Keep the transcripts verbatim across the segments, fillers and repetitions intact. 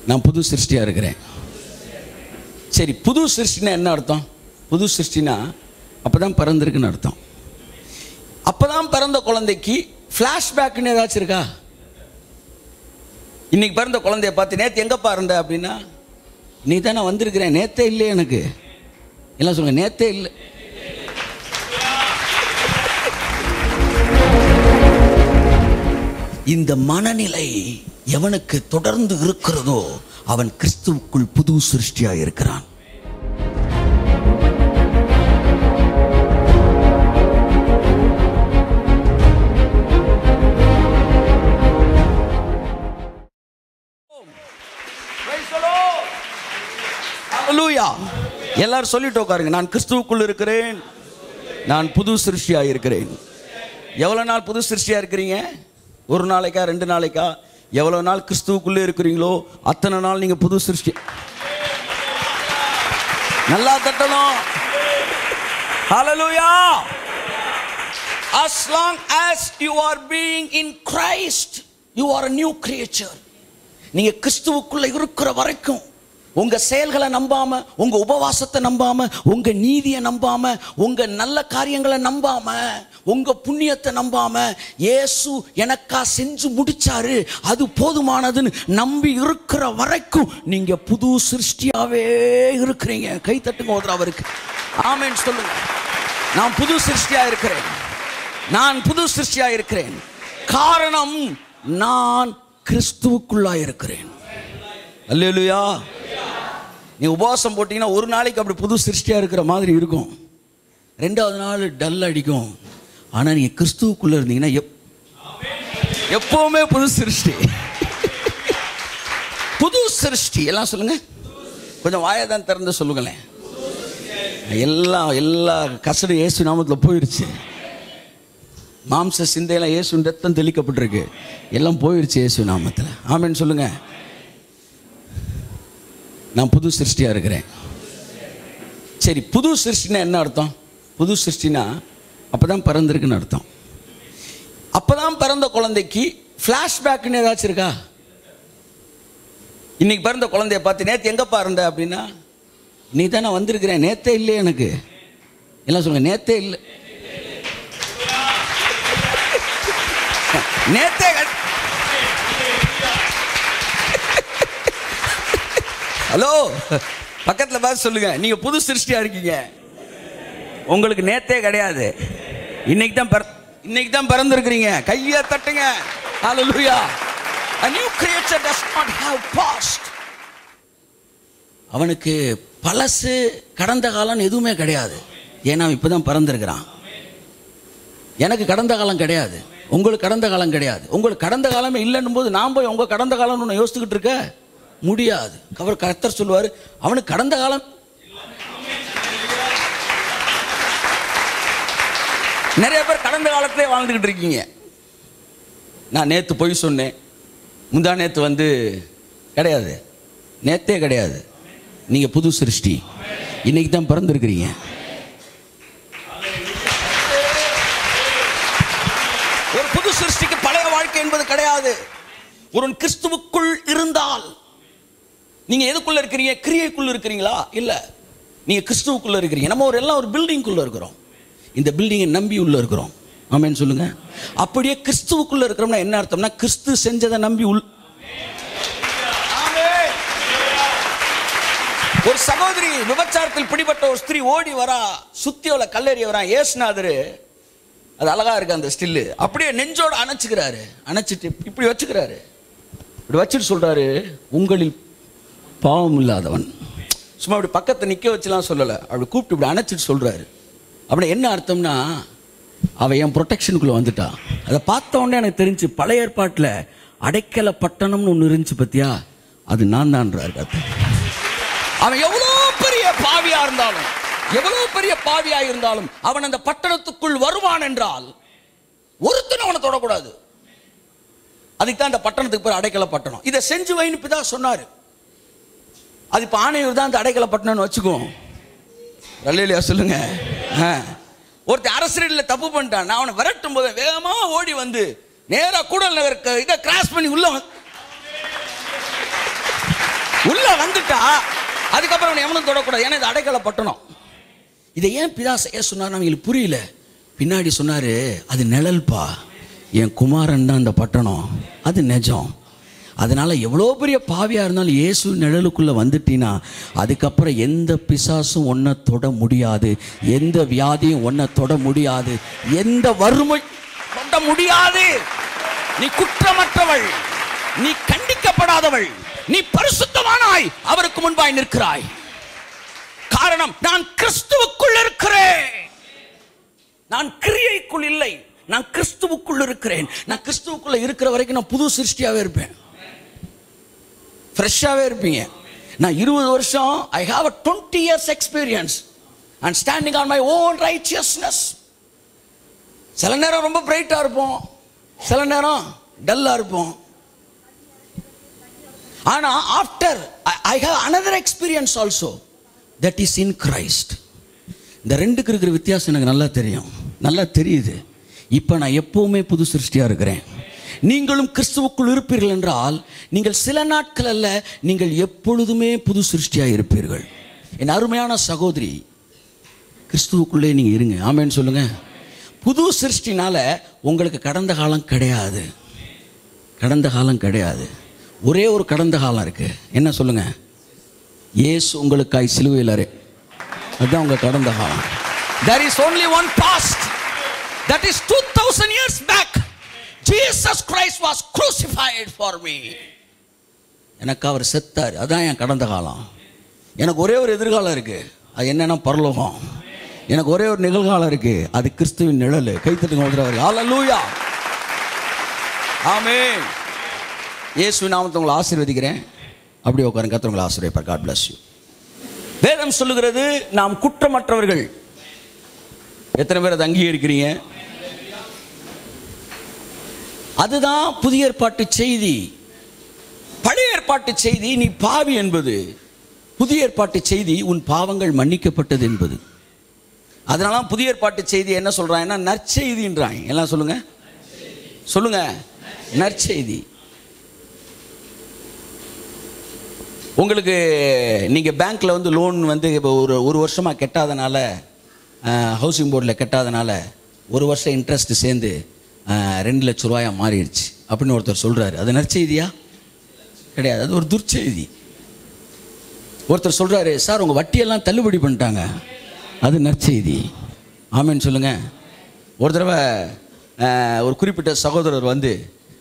நான் புது சிருஷ்டியாக இருக்கிறேன். சரி, புது சிருஷ்டினா என்ன அர்த்தம்? புது சிருஷ்டினா அப்போ தான் பிறந்திருக்குன்னு அர்த்தம். அப்போ தான் பிறந்த குழந்தைக்கு ஃப்ளாஷ்பேக்குன்னு ஏதாச்சும் இருக்கா? இன்னைக்கு பிறந்த குழந்தைய பார்த்து நேற்று எங்கப்பா இருந்த அப்படின்னா, நீ தான் நான் வந்திருக்கிறேன், நேற்றே இல்லை எனக்கு எல்லாம் சொல்லுங்க, நேற்றே இல்லை. இந்த மனநிலை எவனுக்கு தொடர்ந்து இருக்கிறதோ அவன் கிறிஸ்துவுக்குள் புது சிருஷ்டியாக இருக்கிறான். எல்லாரும் சொல்லிட்டு உட்காருங்க, நான் கிறிஸ்துவுக்குள் இருக்கிறேன், நான் புது சிருஷ்டியாக இருக்கிறேன். எவ்வளவு நாள் புது சிருஷ்டியாக இருக்கிறீங்க? ஒரு நாளைக்கா, ரெண்டு நாளைக்கா? எவ்வளவு நாள் கிறிஸ்துவுக்குள்ளே இருக்கிறீங்களோ அத்தனை நாள் நீங்க புது சிருஷ்டி. நல்லா தட்டணும். ஹல்லேலூயா. As long as you are being in Christ, you are a new creature. நீங்க கிறிஸ்துவுக்குள்ள இருக்கிற வரைக்கும் உங்க செயல்களை நம்பாம, உங்க உபவாசத்தை நம்பாம, உங்க நீதியை நம்பாம, உங்க நல்ல காரியங்களை நம்பாம, உங்க புண்ணியத்தை நம்பாம, இயேசு எனக்கா செஞ்சு முடிச்சாரு அது போதுமானதுன்னு நம்பி இருக்கிற வரைக்கும் நீங்க புது சிருஷ்டியாவே இருக்கிறீங்க. கை தட்டுங்க ஒருத்தர் அவருக்கு ஆமென் சொல்லுங்க. நான் புது சிருஷ்டியா இருக்கிறேன், நான் புது சிருஷ்டியா இருக்கிறேன். காரணம், நான் கிறிஸ்துவுக்குள்ளா இருக்கிறேன். அல்லேலூயா. நீ உபவாசம் போட்டீங்கன்னா ஒரு நாளைக்கு அப்படி புது சிருஷ்டியா இருக்கிற மாதிரி இருக்கும், ரெண்டாவது நாள் டல் அடிக்கும். ஆனா நீங்க கிறிஸ்துவுக்குள்ள இருந்தீங்கன்னா எப்பவுமே புது சிருஷ்டி. புது சிருஷ்டி எல்லாம் சொல்லுங்க, கொஞ்சம் வாயதான் திறந்து சொல்லுங்களேன். எல்லாம் எல்லா கசடு இயேசு நாமத்தில் போயிருச்சு. மாம்ச சிந்தையெல்லாம் இயேசு ரத்தம் தெளிக்கப்பட்டிருக்கு, எல்லாம் போயிருச்சு இயேசு நாமத்தில். ஆமென் சொல்லுங்க. நான் புது சிருஷ்டியாக இருக்கிறேன். சரி, புது சிருஷ்டினா என்ன அர்த்தம்? புது சிருஷ்டினா அப்போ தான் பிறந்திருக்குன்னு அர்த்தம். அப்போ தான் பிறந்த குழந்தைக்கு ஃப்ளாஷ்பேக்குன்னு ஏதாச்சும் இருக்கா? இன்னைக்கு பிறந்த குழந்தைய பார்த்து நேற்று எங்கப்பா இருந்த அப்படின்னா, நீ தான் நான் வந்திருக்கிறேன், நேற்றே இல்லை எனக்கு எல்லாம் சொல்லுங்க, நேற்றே இல்லை. நேற்றே ஹலோ பக்கத்தில் பார்த்து சொல்லுங்க, நீங்க புது சிருஷ்டியா இருக்கீங்க. உங்களுக்கு நேத்தே கிடையாது, இன்னைக்கு தான் இன்னைக்கு தான் பிறந்திருக்கிறீங்க. கையை தட்டுங்க. ஹல்லேலூயா. A new creature does not have past. அவனுக்கு பழசு கடந்த காலம் எதுவுமே கிடையாது. ஏன்னா இப்பதான் பிறந்திருக்கிறான். எனக்கு கடந்த காலம் கிடையாது, உங்களுக்கு கடந்த காலம் கிடையாது. உங்களுக்கு கடந்த காலமே இல்லைன்னும் போது நான் போய் உங்க கடந்த காலம்னு ஒன்று யோசிச்சுக்கிட்டு இருக்க முடியாது. அவர் கர்த்தர் சொல்லுவார், அவனுக்கு கடந்த காலம். நிறைய பேர் கடந்த காலத்திலே வாழ்ந்துகிட்டு இருக்கீங்க. நான் நேற்று பொய் சொன்னேன், முந்தா நேற்று வந்து கிடையாது, நேத்தே கிடையாது. நீங்க புது சிருஷ்டி, இன்னைக்கு தான் பிறந்திருக்கிறீங்க. ஒரு புது சிருஷ்டிக்கு பழைய வாழ்க்கை என்பது கிடையாது. ஒரு கிறிஸ்துவுக்குள் இருந்தால், நீங்க எதுக்குள்ள இருக்கிறீங்க? கிரியைக்குள்ள இருக்கிறீங்களா? இல்ல, நீங்க கிறிஸ்துவுக்குள்ள இருக்கிறீங்க. நம்ம ஒரு எல்லாம் ஒரு பில்டிங்குள்ள இருக்கிறோம், இந்த பில்டிங்கை நம்பி உள்ள இருக்கிறோம். ஆமென் சொல்லுங்க. அப்படியே கிறிஸ்துவுக்குள்ள இருக்கிறோம்னா என்ன அர்த்தம்னா, கிறிஸ்து செஞ்சதை நம்பி உள். ஒரு சகோதரி விபச்சாரத்தில் பிடிபட்ட ஒரு ஸ்திரீ ஓடி வரா, சுத்தியோல கல்லெறிய வரா. ஏசுநாதர், அது அழகா இருக்கு அந்த ஸ்டில்லு, அப்படியே நெஞ்சோட அணைச்சுக்கிறாரு. அணைச்சிட்டு இப்படி வச்சுக்கிறாரு, இப்படி வச்சுட்டு சொல்றாரு, உங்களில் பாவம் இல்லாதவன். சும்மா அப்படி பக்கத்தை நிக்க வச்சுலாம் சொல்லலை, அப்படி கூப்பிட்டு இப்படி அணைச்சிட்டு சொல்றாரு. அப்படி என்ன அர்த்தம்னா, அவ என் ப்ரொடெக்ஷனுக்குள்ள வந்துட்டா. அதை பார்த்த உடனே எனக்கு தெரிஞ்சு, பழைய ஏற்பாட்டில் அடைக்கல பட்டணம்னு ஒன்று இருந்துச்சு பத்தியா, அது நான் தான்றாரு கர்த்தர். அவன் எவ்வளோ பெரிய பாவியா இருந்தாலும், எவ்வளவு பெரிய பாவியா இருந்தாலும் அவன் அந்த பட்டணத்துக்குள் வருவான் என்றால் ஒருத்தனை அவனை தொடக்கூடாது. அதுக்கு தான் அந்த பட்டணத்துக்கு பேர் அடைக்கல பட்டணம். இதை செஞ்சு வைன்னு பிதா சொன்னாரு. அது இப்ப ஆணையூர் தான் அந்த அடைக்கல பட்டணம்னு வச்சுக்குவோம். அல்லேலூயா சொல்லுங்க. ஒருத்தர் அரசியலில் தப்பு பண்ணிட்டான், நான் அவனை விரட்டும் போது வேகமா ஓடி வந்து நேரா கூடல் நகர் இதை கிராஸ் பண்ணி உள்ள உள்ள வந்துட்டா அதுக்கப்புறம் அவனை எவனும் தொடக்கூடாது. ஏன்னா இது அடைக்கல பட்டணம். இதை ஏன் பிதா செய்ய சொன்னார் அவங்களுக்கு புரியல. பின்னாடி சொன்னாரு, அது நிழல்பா, என் குமாரன் தான் அந்த பட்டணம், அது நிஜம். அதனால எவ்வளோ பெரிய பாவியா இருந்தாலும் இயேசு நிழலுக்குள்ள வந்துட்டீங்கன்னா அதுக்கப்புறம் எந்த பிசாசும் ஒன்றை தொட முடியாது, எந்த வியாதியும் ஒன்றை தொட முடியாது, எந்த வறுமை தொட முடியாது. நீ குற்றமற்றவள், நீ கண்டிக்கப்படாதவள், நீ பரிசுத்தமானாய் அவருக்கு முன்பாய் நிற்கிறாய். காரணம், நான் கிறிஸ்துவுக்குள் இருக்கிறேன். நான் கிரியைக்குள் இல்லை, நான் கிறிஸ்துவுக்குள் இருக்கிறேன். நான் கிறிஸ்துவுக்குள்ள இருக்கிற வரைக்கும் நான் புது சிருஷ்டியாவே இருப்பேன், ஃப்ரெஷ்ஷாகவே இருப்பீங்க. நான் இருபது வருஷம் I have a twenty years experience and standing on my own righteousness. சில நேரம் ரொம்ப பிரைட்டாக இருப்போம், சில நேரம் டல்லாக இருப்போம். ஆனால் after I have another experience also, that is in Christ. இந்த ரெண்டுக்கு இருக்கிற வித்தியாசம் எனக்கு நல்லா தெரியும், நல்லா தெரியுது. இப்போ நான் எப்பவுமே புது சிருஷ்டியாக இருக்கிறேன். நீங்களும் கிறிஸ்துவுக்குள் இருப்பீர்கள் என்றால் நீங்கள் சில நாட்கள் அல்ல, நீங்கள் எப்பொழுதுமே புது சிருஷ்டியாக இருப்பீர்கள். என் அருமையான சகோதரி, கிறிஸ்துவுக்குள்ளே நீங்கள் இருங்க. ஆமேன்னு சொல்லுங்க. புது சிருஷ்டினால உங்களுக்கு கடந்த காலம் கிடையாது, கடந்த காலம் கிடையாது. ஒரே ஒரு கடந்த காலம் இருக்கு. என்ன சொல்லுங்க? இயேசு உங்களுக்காய் சிலுவையில், அதுதான் உங்க கடந்த காலம். There is only one past, that is two thousand years back. Jesus Christ was crucified for me. எனக்கு அவர் செத்தார், அதான் என் கடந்த காலம். எனக்கு ஒரே ஒரு எதிர்காலம் இருக்கு, அது என்னன்னா பரலோகம். எனக்கு ஒரே ஒரு நிகழ்காலம் இருக்கு, அது கிறிஸ்துவின் நிழல். கைத்தட்டுங்க ஒருத்தர். ஹல்லேலூயா, ஆமென். இயேசுவின் நாமத்தில் உங்களை ஆசீர்வதிக்கிறேன். அப்படியே உட்காருங்க, கர்த்தர் உங்களை ஆசீர்வதிப்பார். God bless you. வேதம் சொல்லுகிறது நாம் குற்றமற்றவர்கள். எத்தனை பேர் அதை அங்கீகரிக்கிறீங்க? அதுதான் புதிய ஏற்பாட்டு செய்தி. பழைய ஏற்பாட்டு செய்தி நீ பாவி என்பது, புதிய ஏற்பாட்டு செய்தி உன் பாவங்கள் மன்னிக்கப்பட்டது என்பது. அதனால புதிய ஏற்பாட்டு செய்தி என்ன சொல்றாங்கன்னா நற்செய்தின்றாங்க. எல்லாம் சொல்லுங்க, சொல்லுங்க, நற்செய்தி. உங்களுக்கு நீங்கள் பேங்க்கில் வந்து லோன் வந்து இப்போ ஒரு ஒரு வருஷமாக கெட்டாதனால, ஹவுசிங் போர்டில் கெட்டாதனால ஒரு வருஷம் இன்ட்ரெஸ்ட் சேர்ந்து ரெண்டு லட்ச ரூபாயா மாறிடுச்சு அப்படின்னு ஒருத்தர் சொல்கிறாரு. அது நற்செய்தியா? கிடையாது, அது ஒரு துர்ச்செய்தி. ஒருத்தர் சொல்கிறாரு, சார் உங்கள் வட்டியெல்லாம் தள்ளுபடி பண்ணிட்டாங்க, அது நற்செய்தி. ஆமேன்னு சொல்லுங்கள். ஒரு தடவை ஒரு குறிப்பிட்ட சகோதரர் வந்து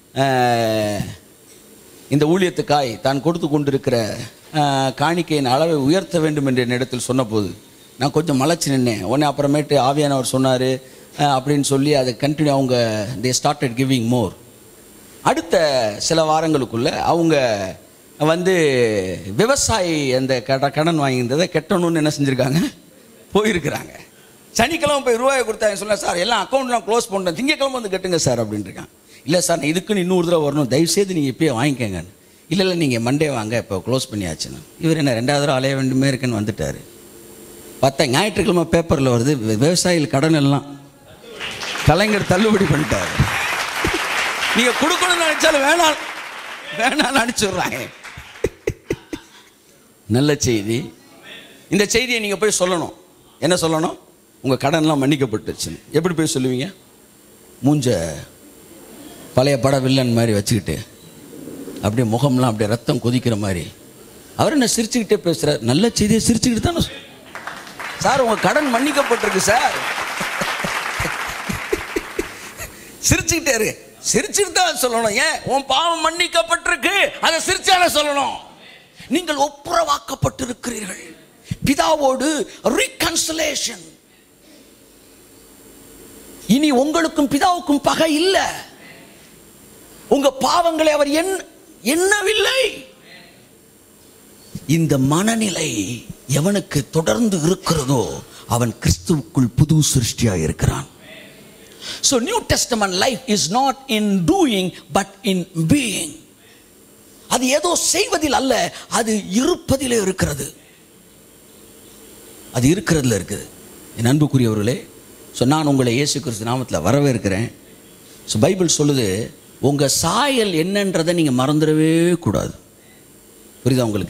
இந்த ஊழியத்துக்காய் தான் கொடுத்து கொண்டிருக்கிற காணிக்கையின் அளவை உயர்த்த வேண்டும் என்ற இடத்தில் சொன்னபோது நான் கொஞ்சம் மலைச்சு நின்னேன். உடனே அப்புறமேட்டு ஆவியானவர் சொன்னார் அப்படின்னு சொல்லி அதை கண்டினியூ அவங்க தே ஸ்டார்டட் கிவிங் மோர். அடுத்த சில வாரங்களுக்குள்ள அவங்க வந்து விவசாயி அந்த கட கடன் வாங்கியிருந்ததை கெட்டணும்னு என்ன செஞ்சுருக்காங்க, போயிருக்கிறாங்க. சனிக்கிழமை போய் ரூபாயை கொடுத்தாங்க. சொல்ல, சார் எல்லாம் அக்கௌண்ட்லாம் க்ளோஸ் பண்ணிட்டேன், திங்கக்கிழமை வந்து கட்டுங்க சார் அப்படின்னு இருக்காங்க. இல்லை சார், நான் இதுக்குன்னு இன்னொரு தடவை வரணும், தயவுசெய்து நீங்கள் இப்போயே வாங்கிக்கங்க. இல்லை இல்லை நீங்கள் மண்டே வாங்க, இப்போ க்ளோஸ் பண்ணியாச்சுன்னு. இவர் என்ன ரெண்டாவது தடவை அலைய வேண்டுமே இருக்குன்னு வந்துட்டார். பார்த்தா ஞாயிற்றுக்கிழமை பேப்பரில் வருது, விவசாயிகள் கடன் எல்லாம் கலைஞர் தள்ளுபடி பண்ணிட்டார். நீங்கள் கொடுக்கணும்னு நினைச்சாலும் வேணாம் வேணாம்னு அனுப்பிச்சுடுறாங்க. நல்ல செய்தி. இந்த செய்தியை நீங்கள் போய் சொல்லணும். என்ன சொல்லணும்? உங்கள் கடன்லாம் மன்னிக்கப்பட்டுச்சுன்னு. எப்படி போய் சொல்லுவீங்க? மூஞ்ச பழைய பட வில்லன் மாதிரி வச்சுக்கிட்டு, அப்படியே முகம்லாம் அப்படியே ரத்தம் கொதிக்கிற மாதிரி. அவர் என்ன சிரிச்சுக்கிட்டே பேசுகிறார்? நல்ல செய்தியை சிரிச்சுக்கிட்டு தானே. சார் உங்கள் கடன் மன்னிக்கப்பட்டிருக்கு சார். சிரிச்சுக்கிட்டே இருக்கு. சிரிச்சுட்டு தான் சொல்லணும். ஏன்? உன் பாவம் மன்னிக்கப்பட்டிருக்கு, அதை சிரிச்சால சொல்லணும். நீங்கள் ஒப்புரவாக்கப்பட்டிருக்கிறீர்கள் பிதாவோடு, ரீகன்சிலேஷன். இனி உங்களுக்கும் பிதாவுக்கும் பகை இல்லை. உங்க பாவங்களை அவர் எண்ணவில்லை. இந்த மனநிலை எவனுக்கு தொடர்ந்து இருக்கிறதோ அவன் கிறிஸ்துவுக்குள் புது சிருஷ்டியாக இருக்கிறான். So New Testament life is not in doing but in being. அது ஏதோ செய்வதில் அல்ல, அது இருப்பதிலே இருக்கிறது. அது இருக்கிறதுல இருக்குது. என் அன்புக்குரியவர்களே, ஸோ நான் உங்களை இயேசு கிறிஸ்து நாமத்தில் வரவேற்கிறேன். ஸோ பைபிள் சொல்லுது, உங்கள் சாயல் என்னன்றதை நீங்கள் மறந்துடவே கூடாது. புரியுதா உங்களுக்கு?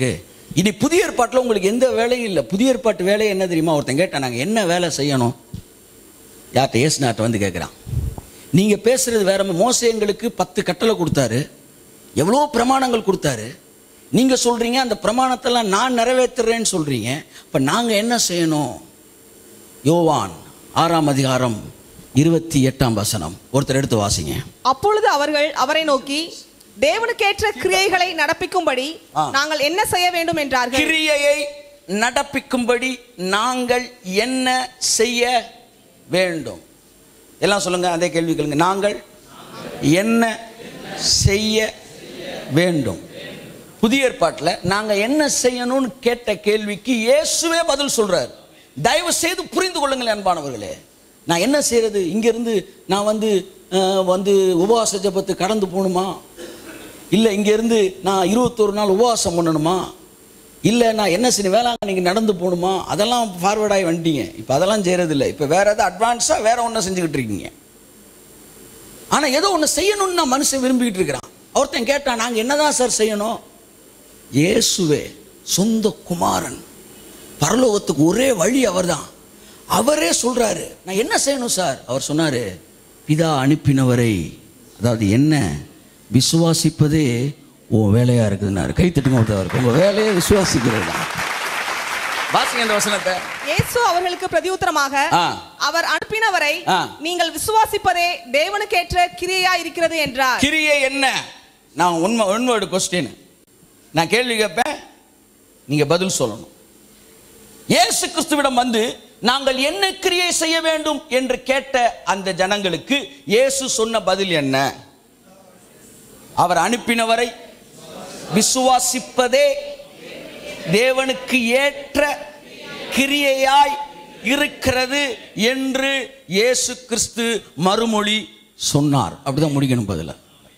இனி புதிய ஏற்பாட்டில் உங்களுக்கு எந்த வேலையும் இல்லை. புதிய ஏற்பாட்டு வேலையை என்ன தெரியுமா? ஒருத்தன் கேட்டான், நாங்கள் என்ன வேலை செய்யணும்? யார்கிட்ட? இயேசுநாட்ட வந்து கேட்குறான். நீங்கள் பேசுகிறது வேற. மோசே எங்களுக்கு பத்து கட்டளை கொடுத்தாரு, எவ்வளோ பிரமாணங்கள் கொடுத்தாரு. நீங்கள் சொல்கிறீங்க அந்த பிரமாணத்தெல்லாம் நான் நிறைவேற்றுறேன்னு சொல்கிறீங்க. இப்போ நாங்கள் என்ன செய்யணும்? யோவான் ஆறாம் அதிகாரம் இருபத்தி எட்டாம் வசனம் ஒருத்தர் எடுத்து வாசிங்க. அப்பொழுது அவர்கள் அவரை நோக்கி, தேவனுக்கேற்ற கிரியைகளை நடப்பிக்கும்படி நாங்கள் என்ன செய்ய வேண்டும் என்றார்கள். கிரியையை நடப்பிக்கும்படி நாங்கள் என்ன செய்ய வேண்டும்? எல்லாம் சொல்லுங்க, அதே கேள்வி கேளுங்க. நாங்கள் என்ன செய்ய வேண்டும்? புதிய ஏற்பாட்டில் நாங்கள் என்ன செய்யணும்னு கேட்ட கேள்விக்கு இயேசுவே பதில் சொல்றார். தயவு செய்து புரிந்து கொள்ளுங்கள் அன்பானவர்களே. நான் என்ன செய்யறது? இங்கிருந்து நான் வந்து வந்து உபவாச ஜபத்து கடந்து போகணுமா? இல்லை இங்கேருந்து நான் இருபத்தொரு நாள் உபவாசம் பண்ணணுமா? இல்லை நான் என்ன செய்ய வேளாங்கண்ணிக்கு நடந்து போகணுமா? அதெல்லாம் ஃபார்வர்டாகி வந்துட்டீங்க. இப்போ அதெல்லாம் செய்கிறது இல்லை. இப்போ வேறு எதாவது அட்வான்ஸாக வேறு ஒன்றை செஞ்சுக்கிட்டு இருக்கீங்க. ஆனால் ஏதோ ஒன்று செய்யணும்னு நான் மனுஷன் விரும்பிக்கிட்டு இருக்கிறான். ஒருத்தன் கேட்டான், நாங்கள் என்ன தான் சார் செய்யணும்? இயேசுவே சொந்த குமாரன், பரலோகத்துக்கு ஒரே வழி அவர் தான். அவரே சொல்கிறாரு, நான் என்ன செய்யணும் சார்? அவர் சொன்னார், பிதா அனுப்பினவரை, அதாவது என்ன விசுவாசிப்பதே உன் வேலையா இருக்குதுன்னாரு. கை தட்டுங்க. உங்க வேலையை விசுவாசிக்கிறது. வாசிங்க அந்த வசனத்தை. இயேசு அவர்களுக்கு பிரதியுத்தரமாக, அவர் அனுப்பினவரை நீங்கள் விசுவாசிப்பதே தேவனுக்கேற்ற கிரியையா இருக்கிறது என்றார். கிரியை என்ன? நான் உண்மை ஒன்வேர்டு கொஸ்டின் நான் கேள்வி கேட்பேன், நீங்க பதில் சொல்லணும். இயேசு கிறிஸ்துவிடம் வந்து நாங்கள் என்ன கிரியை செய்ய வேண்டும் என்று கேட்ட அந்த ஜனங்களுக்கு இயேசு சொன்ன பதில் என்ன? அவர் அனுப்பினவரை விசுவாசிப்பதே தேவனுக்கு ஏற்ற கிரியையாய் இருக்கிறது என்று இயேசு கிறிஸ்து மறுமொழி சொன்னார். அப்படிதான் முடிக்கணும் பதில.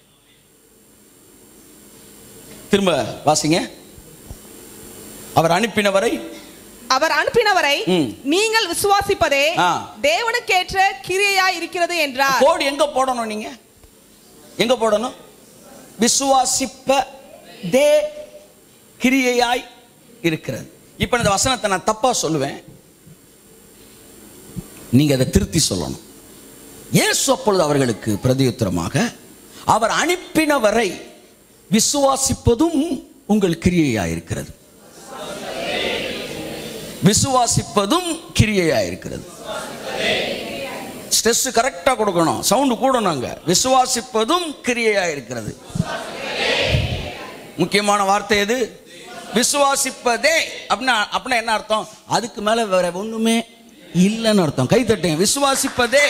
திரும்ப வாசிங்க. அவர் அனுப்பினவரை அவர் அனுப்பினவரை நீங்கள் விசுவாசிப்பதே தேவனுக்கேற்ற கிரியையாய் இருக்கிறது என்றார். கோடு எங்க போடணும்? நீங்க எங்க போடணும்? விசுவாசிப்பதே கிரியையாய் இருக்கிறது. இப்ப இந்த வசனத்தை நான் தப்பா சொல்லுவேன், நீங்க அதை திருத்தி சொல்லணும். இயேசு அப்பொழுது அவர்களுக்கு பிரதியுத்தரமாக, அவர் அனுப்பினவரை விசுவாசிப்பதும் உங்கள் கிரியையாய் இருக்கிறது. விசுவாசிப்பதும் கிரியையாய் இருக்கிறது. ஸ்ட்ரெஸ் கரெக்டா கொடுக்கணும், சவுண்ட் கூடணும். விசுவாசிப்பதும் கிரியையாய் இருக்கிறது. முக்கியமான வார்த்தை எது? விசுவாசிப்பதே. அப்படின்னா அப்படின்னா என்ன அர்த்தம்? அதுக்கு மேல வேற ஒண்ணுமே இல்லைன்னு அர்த்தம். கை தட்டுங்க. விசுவாசிப்பதே.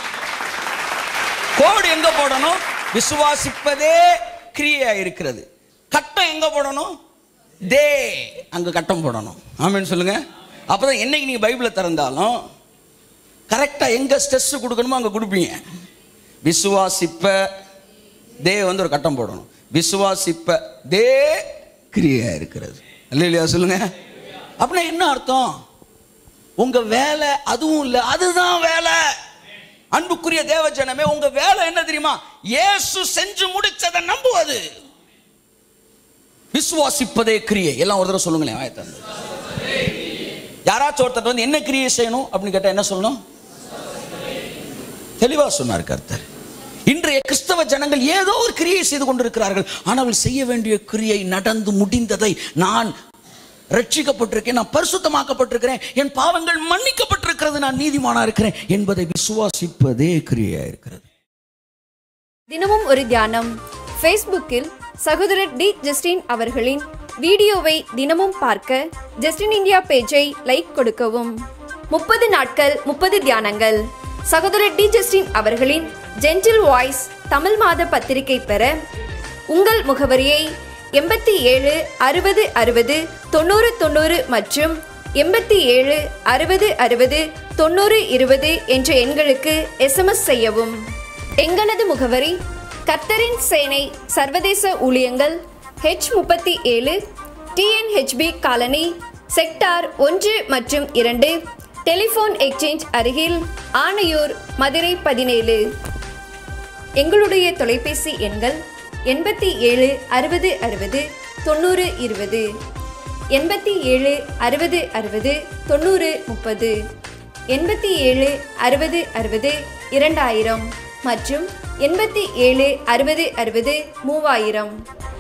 கோடு எங்க போடணும்? விசுவாசிப்பதே கிரியா இருக்கிறது. கட்டம் எங்க போடணும்? தே, அங்க கட்டம் போடணும். ஆமென் சொல்லுங்க. அப்பதான் என்னைக்கு நீங்க பைபிளை திறந்தாலும் கரெக்டா எங்க ஸ்ட்ரெஸ் கொடுக்கணுமோ அங்க கொடுப்பீங்க. விசுவாசிப்ப தே வந்து ஒரு கட்டம் போடணும். விசுவாசிப்ப தே கிரியா இருக்கிறது. இல்லையா சொல்லுங்க. அப்படின்னா என்ன அர்த்தம்? உங்க வேலை அதுவும் இல்லை, அதுதான் வேலை. அன்புக்குரிய தேவஜனமே, உங்க வேலை என்ன தெரியுமா? இயேசு செஞ்சு முடிச்சதை நம்புவது. விசுவாசிப்பதே கிரியை. எல்லாம் ஒரு தடவை சொல்லுங்களேன். யாராச்சும் ஒருத்தர் வந்து என்ன கிரியை செய்யணும் அப்படின்னு கேட்டா என்ன சொல்லணும்? தெளிவா சொன்னார் கர்த்தர். இன்றைய கிறிஸ்தவ ஜனங்கள் ஏதோ ஒரு கிரியை செய்து கொண்டிருக்கிறார்கள். ஆனால் செய்ய வேண்டிய கிரியை நடந்து முடிந்ததை, நான் ரட்சிக்கப்பட்டிருக்கேன், நான் பரிசுத்தமாக்கப்பட்டிருக்கிறேன், என் பாவங்கள் மன்னிக்கப்பட்டிருக்கிறது, நான் நீதிமானா இருக்கிறேன் என்பதை விசுவாசிப்பதே கிரியா இருக்கிறது. தினமும் ஒரு தியானம். ஃபேஸ்புக்கில் சகோதரர் டி ஜஸ்டின் அவர்களின் வீடியோவை தினமும் பார்க்க ஜஸ்டின் இந்தியா பேஜை லைக் கொடுக்கவும். முப்பது நாட்கள் முப்பது தியானங்கள். சகோதரர் டி ஜஸ்டின் அவர்களின் ஜென்டில் வாய்ஸ் தமிழ் மாத பத்திரிகை பெற உங்கள் முகவரியை எண்பத்தி ஏழு அறுபது அறுபது தொண்ணூறு தொண்ணூறு மற்றும் எண்பத்தி ஏழு அறுபது அறுபது தொண்ணூறு இருபது என்ற எண்களுக்கு எஸ்எம்எஸ் செய்யவும். எங்களது முகவரி கர்த்தரின் சேனை சர்வதேச ஊழியங்கள், ஹெச் முப்பத்தி ஏழு, டிஎன்ஹெச்பி காலனி, செக்டார் ஒன்று மற்றும் இரண்டு, டெலிஃபோன் எக்ஸ்சேஞ்ச் அருகில், ஆனையூர், மதுரை பதினேழு. எங்களுடைய தொலைபேசி எண்கள் எண்பத்தி ஏழு அறுபது அறுபது தொண்ணூறு இருபது. எண்பத்தி ஏழு அறுபது அறுபது தொண்ணூறு முப்பது, எண்பத்தி ஏழு அறுபது அறுபது இரண்டாயிரம் மற்றும் எண்பத்தி ஏழு அறுபது அறுபது மூவாயிரம்.